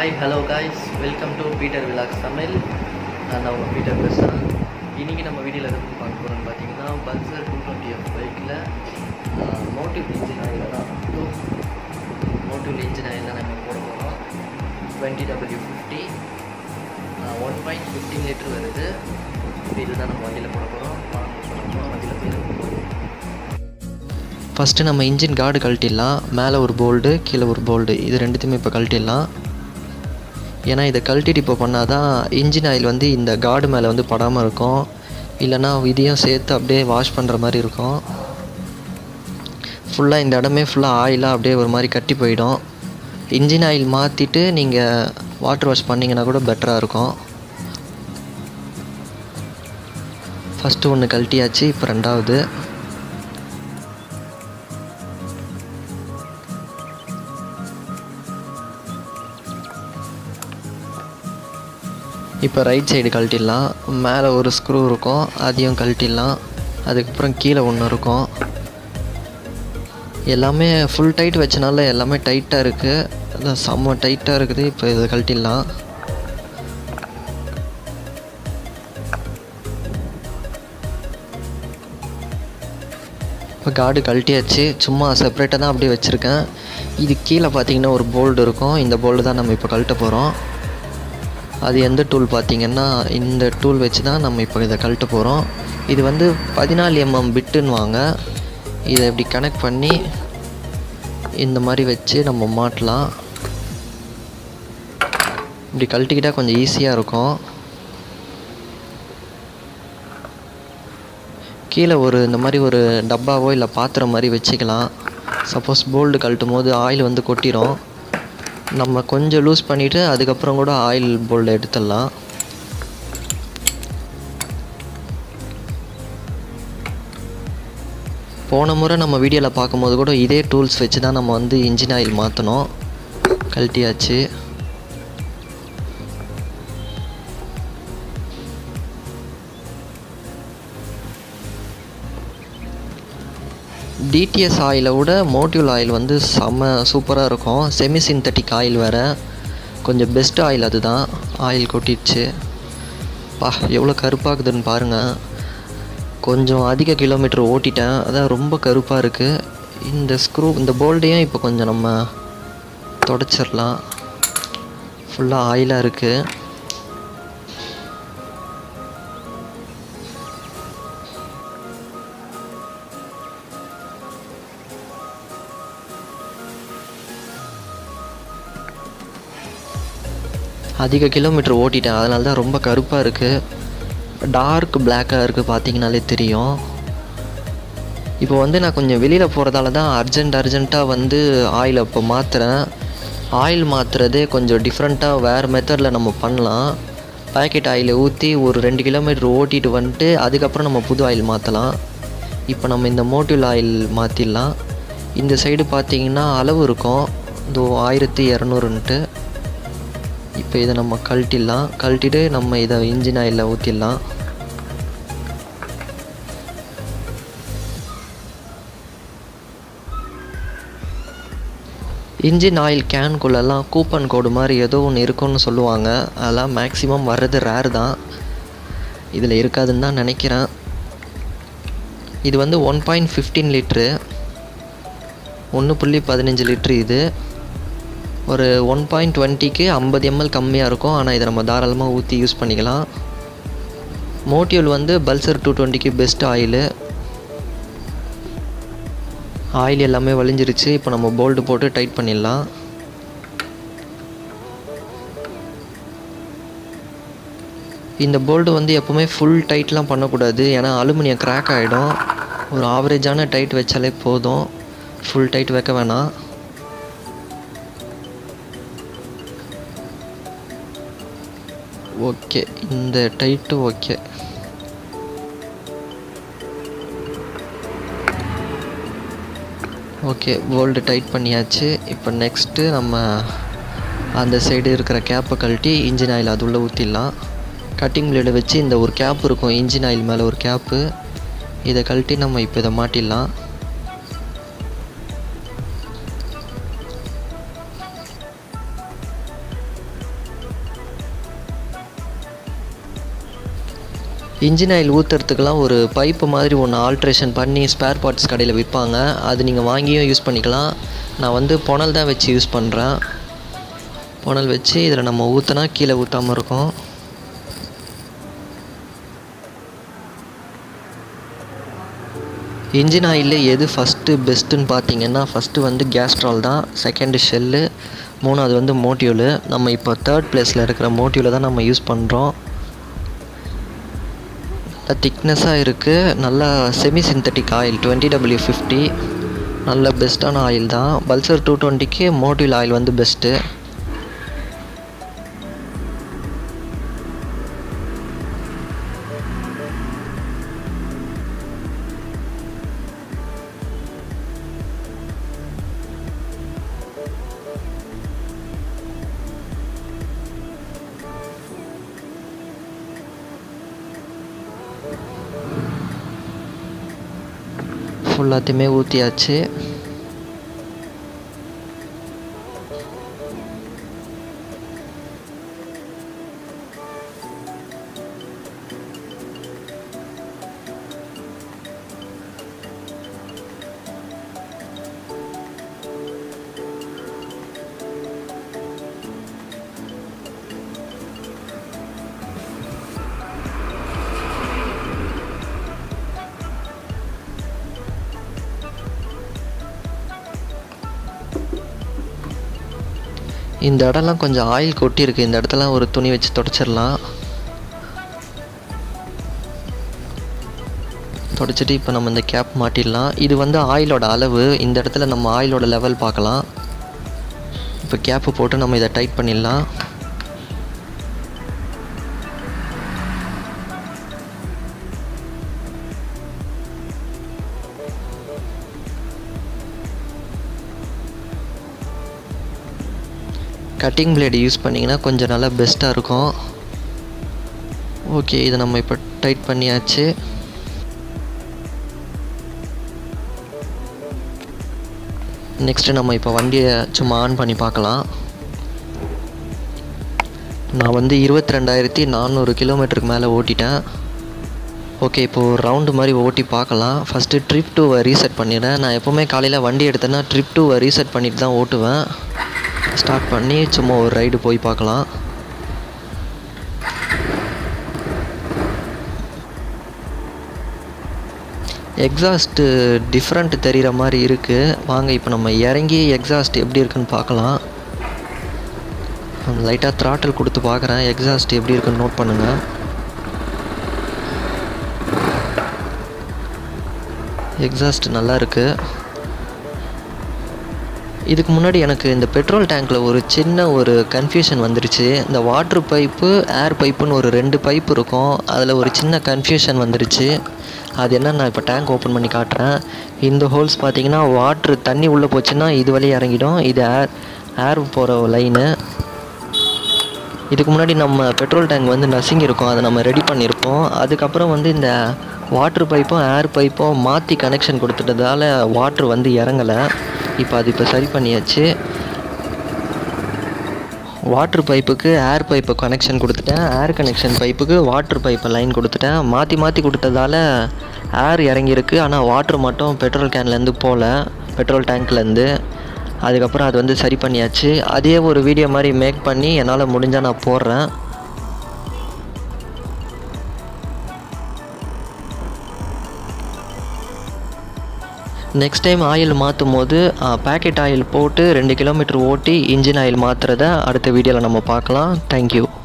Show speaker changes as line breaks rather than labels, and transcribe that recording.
Hi, hello guys, welcome to Peter Vlogs Tamil. நான் அவங்க Peter பேசுகிறேன். இன்றைக்கி நம்ம வீடியோவில் எதுவும் பார்க்க போகிறோம்னு பார்த்தீங்கன்னா பல்சர் 220F பைக்கில் மோட்டிவ் இன்ஜின் ஆயில் தான் மோட்டிவ் இன்ஜின் ஆயில் தான் நம்ம போட போகிறோம். 20W50 1.15 லிட்டர் வருது. இதுதான் நம்ம வண்டியில் போட போகிறோம். வண்டியில் போய் ஃபஸ்ட்டு நம்ம இன்ஜின் கார்டு கழட்டிடலாம். மேலே ஒரு போல்டு, கீழே ஒரு போல்டு, இது ரெண்டுத்தையுமே இப்போ கழட்டிடலாம். ஏன்னா இதை கழட்டிட்டு இப்போ பண்ணால் தான் இன்ஜின் ஆயில் வந்து இந்த கார்டு மேலே வந்து படாமல் இருக்கும். இல்லைனா இதையும் சேர்த்து அப்படியே வாஷ் பண்ணுற மாதிரி இருக்கும். ஃபுல்லாக இந்த இடமே ஃபுல்லாக ஆயிலாக அப்படியே ஒரு மாதிரி கட்டி போயிடும். இன்ஜின் ஆயில் மாற்றிட்டு நீங்கள் வாட்டர் வாஷ் பண்ணிங்கன்னா கூட பெட்டராக இருக்கும். ஃபஸ்ட்டு ஒன்று கழட்டியாச்சு, இப்போ ரெண்டாவது. இப்போ ரைட் சைடு கழட்டிடலாம். மேலே ஒரு ஸ்க்ரூ இருக்கும், அதையும் கழட்டிடலாம். அதுக்கப்புறம் கீழே ஒன்று இருக்கும். எல்லாமே ஃபுல் டைட் வச்சனால எல்லாமே டைட்டாக இருக்குது. அதான் செம்ம டைட்டாக இருக்குது. இப்போ இதை கழட்டிடலாம். இப்போ கார்டு கழட்டியாச்சு. சும்மா செப்பரேட்டாக தான் அப்படியே வச்சுருக்கேன். இது கீழே பார்த்தீங்கன்னா ஒரு போல்டு இருக்கும். இந்த போல்டு தான் நம்ம இப்போ கழட்ட போகிறோம். அது எந்த டூல் பார்த்திங்கன்னா இந்த டூல் வச்சு தான் நம்ம இப்போ இதை கழட்ட போகிறோம். இது வந்து 14mm பிட்டுன்னு வாங்க. இதை இப்படி கனெக்ட் பண்ணி இந்த மாதிரி வச்சு நம்ம மாட்டலாம். இப்படி கழட்டிக்கிட்டால் கொஞ்சம் ஈஸியாக இருக்கும். கீழே இந்த மாதிரி ஒரு டப்பாவோ இல்லை பாத்திரம் மாதிரி வச்சுக்கலாம். சப்போஸ் போல்டு கழட்டும் போது ஆயில் வந்து கொட்டிடும். நம்ம கொஞ்சம் லூஸ் பண்ணிவிட்டு அதுக்கப்புறம் கூட ஆயில் போல்டு எடுத்துடலாம். போன முறை நம்ம வீடியோவில் பார்க்கும்போது கூட இதே டூல்ஸ் வச்சு தான் நம்ம வந்து இன்ஜின் ஆயில் மாற்றணும். கழட்டியாச்சு. டிடிஎஸ் ஆயிலை விட மோட்டிவ் ஆயில் வந்து செம்ம சூப்பராக இருக்கும். செமி சிந்தட்டிக் ஆயில் வேறு, கொஞ்சம் பெஸ்ட் ஆயில். அதுதான் ஆயில் கொட்டிடுச்சு. எவ்வளோ கருப்பாகுதுன்னு பாருங்கள். கொஞ்சம் அதிக கிலோமீட்டர் ஓட்டிட்டேன், அதான் ரொம்ப கருப்பாக இருக்குது. இந்த போல்டையும் இப்போ கொஞ்சம் நம்ம தொடச்சிடலாம். ஃபுல்லாக ஆயிலாக இருக்குது. அதிக கிலோமீட்டர் ஓட்டிட்டேன், அதனால தான் ரொம்ப கருப்பாக இருக்குது. டார்க் பிளாக்காக இருக்குது, பார்த்தீங்கனாலே தெரியும். இப்போ வந்து நான் கொஞ்சம் வெளியில் போகிறதால தான் அர்ஜெண்ட்டாக வந்து ஆயில் இப்போ மாற்றுறேன். ஆயில் மாற்றுறதே கொஞ்சம் டிஃப்ரெண்ட்டாக வேறு மெத்தடில் நம்ம பண்ணலாம். பேக்கெட் ஆயிலை ஊற்றி ஒரு 2 கிலோமீட்டர் ஓட்டிட்டு வந்துட்டு அதுக்கப்புறம் நம்ம புது ஆயில் மாற்றலாம். இப்போ நம்ம இந்த மோட்டிவ் ஆயில் மாற்றிடலாம். இந்த சைடு பார்த்திங்கன்னா அளவு இருக்கும், இதோ 1200ன்ட்டு. இப்போ இதை நம்ம கழட்டிடலாம். கழட்டிட்டு நம்ம இதை இன்ஜின் ஆயிலில் ஊற்றிடலாம். இன்ஜின் ஆயில் கேனுக்குள்ளெல்லாம் கூப்பன் கோடு மாதிரி ஏதோ ஒன்று இருக்குன்னு சொல்லுவாங்க. அதெல்லாம் மேக்ஸிமம் வர்றது ரேர் தான். இதில் இருக்காதுன்னு தான் நினைக்கிறேன். இது வந்து 1.15 லிட்ரு, 1.15 லிட்ரு. இது ஒரு 1.20க்கு 50 ml கம்மியாக இருக்கும். ஆனால் இதை நம்ம தாராளமாக ஊற்றி யூஸ் பண்ணிக்கலாம். மோட்டிவ் வந்து பல்சர் 220க்கு பெஸ்ட் ஆயிலு. ஆயில் எல்லாமே வலிஞ்சிருச்சு. இப்போ நம்ம போல்டு போட்டு டைட் பண்ணிடலாம். இந்த போல்டு வந்து எப்போவுமே ஃபுல் டைட்லாம் பண்ணக்கூடாது, ஏன்னா அலுமினியம் கிராக் ஆகிடும். ஒரு ஆவரேஜான டைட் வச்சாலே போதும், ஃபுல் டைட் வைக்க வேணாம். ஓகே, இந்த tight okay. Okay, bolt tight பண்ணியாச்சு. இப்போ நெக்ஸ்ட்டு நம்ம அந்த சைடு இருக்கிற கேப்பை கழட்டி இன்ஜின் ஆயில் அது உள்ளே ஊற்றிடலாம். கட்டிங் பிளேடை வச்சு இந்த ஒரு கேப் இருக்கும் இன்ஜின் ஆயில் மேலே ஒரு கேப்பு, இதை கழட்டி நம்ம இப்போ இதை மாட்டிடலாம். இன்ஜின் ஆயில் ஊற்றுறதுக்கெலாம் ஒரு பைப்பு மாதிரி ஒன்று ஆல்ட்ரேஷன் பண்ணி ஸ்பேர் பார்ட்ஸ் கடையில் விற்பாங்க. அது நீங்கள் வாங்கியும் யூஸ் பண்ணிக்கலாம். நான் வந்து புனல் தான் வச்சு யூஸ் பண்ணுறேன். புனல் வச்சு இதில் நம்ம ஊற்றினா கீழே ஊற்றாமல் இருக்கும். இன்ஜின் ஆயிலில் எது ஃபஸ்ட்டு பெஸ்ட்டுன்னு பார்த்தீங்கன்னா, ஃபஸ்ட்டு வந்து கேஸ்ட்ரால் தான், செகண்டு ஷெல்லு, மூணாவது வந்து மோட்டியூலு. நம்ம இப்போ தேர்ட் பிளேஸில் இருக்கிற மோட்டியூலை தான் நம்ம யூஸ் பண்ணுறோம். திக்னஸாக இருக்குது. நல்லா செமி சிந்தட்டிக் ஆயில் 20W50 நல்ல பெஸ்ட்டான ஆயில் தான். பல்சர் 220க்கு மோட்டியூல் ஆயில் வந்து பெஸ்ட்டு. ஃபுல்லாத்தையுமே ஊற்றியாச்சு. இந்த இடம்லாம் கொஞ்சம் ஆயில் கொட்டியிருக்கு. இந்த இடத்துல ஒரு துணி வச்சு தொடச்சிடலாம். தொடச்சிட்டு இப்போ நம்ம இந்த கேப் மாட்டிடலாம். இது வந்து ஆயிலோட அளவு. இந்த இடத்துல நம்ம ஆயிலோட லெவல் பார்க்கலாம். இப்போ கேப்பு போட்டு நம்ம இதை டைட் பண்ணிடலாம். கட்டிங் பிளேடு யூஸ் பண்ணிங்கன்னா கொஞ்சம் நல்லா பெஸ்ட்டாக இருக்கும். ஓகே, இதை நம்ம இப்போ டைட் பண்ணியாச்சு. நெக்ஸ்ட்டு நம்ம இப்போ வண்டியை சும்மா ஆன் பண்ணி பார்க்கலாம். நான் வந்து 22,400 கிலோமீட்டருக்கு மேலே ஓட்டிட்டேன். ஓகே, இப்போது ஒரு ரவுண்டு மாதிரி ஓட்டி பார்க்கலாம். ஃபஸ்ட்டு ட்ரிப் 2வை ரீசெட் பண்ணிடுறேன். நான் எப்போவுமே காலையில் வண்டி எடுத்தேன்னா ட்ரிப் 2வை ரீசெட் பண்ணிட்டு தான் ஓட்டுவேன். ஸ்டார்ட் பண்ணி சும்மா ஒரு ரைடு போய் பார்க்கலாம். எக்ஸாஸ்ட்டு டிஃப்ரெண்ட் தெரிகிற மாதிரி இருக்குது. வாங்க இப்போ நம்ம இறங்கி எக்ஸாஸ்ட் எப்படி இருக்குன்னு பார்க்கலாம். லைட்டாக த்ராட்டில் கொடுத்து பார்க்குறேன். எக்ஸாஸ்ட் எப்படி இருக்குன்னு நோட் பண்ணுங்கள். எக்ஸாஸ்ட் நல்லா இருக்குது. இதுக்கு முன்னாடி எனக்கு இந்த பெட்ரோல் டேங்க்கில் ஒரு சின்ன ஒரு கன்ஃபியூஷன் வந்துருச்சு. இந்த வாட்ரு பைப்பு, ஏர் பைப்புன்னு ஒரு 2 பைப்பு இருக்கும். அதில் ஒரு சின்ன கன்ஃபியூஷன் வந்துருச்சு. அது என்ன, நான் இப்போ டேங்க் ஓப்பன் பண்ணி காட்டுறேன். இந்த ஹோல்ஸ் பார்த்தீங்கன்னா வாட்ரு தண்ணி உள்ளே போச்சுன்னா இது வழியாக இறங்கிடும். இது ஏர் போகிற லைனு. இதுக்கு முன்னாடி நம்ம பெட்ரோல் டேங்க் வந்து நசிங்கி இருக்கும். அதை நம்ம ரெடி பண்ணியிருப்போம். அதுக்கப்புறம் வந்து இந்த வாட்ரு பைப்பும் ஏர் பைப்பும் மாற்றி கனெக்ஷன் கொடுத்துட்டதால வாட்ரு வந்து இறங்கலை. இப்போ சரி பண்ணியாச்சு. வாட்ரு பைப்புக்கு ஏர் பைப்பை கனெக்ஷன் கொடுத்துட்டேன். ஏர் கனெக்ஷன் பைப்புக்கு வாட்ரு பைப்பை லைன் கொடுத்துட்டேன். மாற்றி கொடுத்ததால ஏர் இறங்கியிருக்கு. ஆனால் வாட்ரு மட்டும் பெட்ரோல் கேன்லேருந்து போகல, பெட்ரோல் டேங்க்லேருந்து. அதுக்கப்புறம் அது வந்து சரி பண்ணியாச்சு. அதே ஒரு வீடியோ மாதிரி மேக் பண்ணி என்னால் முடிஞ்சால் நான் போடுறேன். நெக்ஸ்ட் டைம் ஆயில் மாற்றும் போது பேக்கெட் ஆயில் போட்டு 2 கிலோமீட்டர் ஓட்டி இன்ஜின் ஆயில் மாற்றுறத அடுத்த வீடியோவில் நம்ம பார்க்கலாம். தேங்க்யூ.